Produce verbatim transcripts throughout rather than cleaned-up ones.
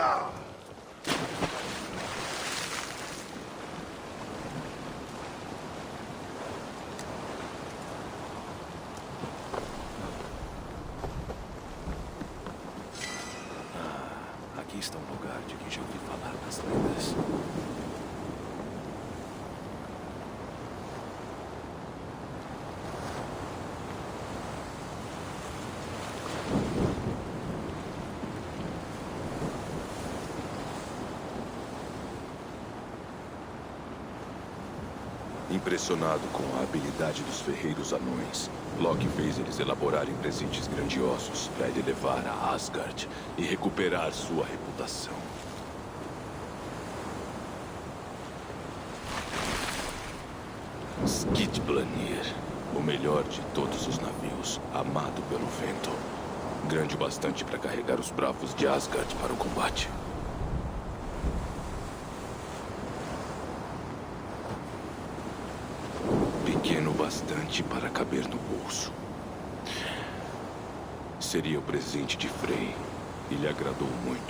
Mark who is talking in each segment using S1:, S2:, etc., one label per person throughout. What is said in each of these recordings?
S1: Aqui está um lugar de que já ouvi falar nas lendas.
S2: Impressionado com a habilidade dos ferreiros anões, Loki fez eles elaborarem presentes grandiosos para ele levar a Asgard e recuperar sua reputação. Skidblanir, o melhor de todos os navios, amado pelo vento. Grande o bastante para carregar os bravos de Asgard para o combate. Pequeno bastante para caber no bolso. Seria o presente de Frey e lhe agradou muito.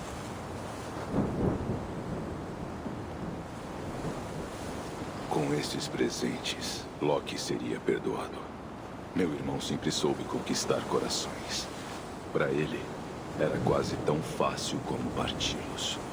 S2: Com esses presentes, Loki seria perdoado. Meu irmão sempre soube conquistar corações. Para ele, era quase tão fácil como parti-los.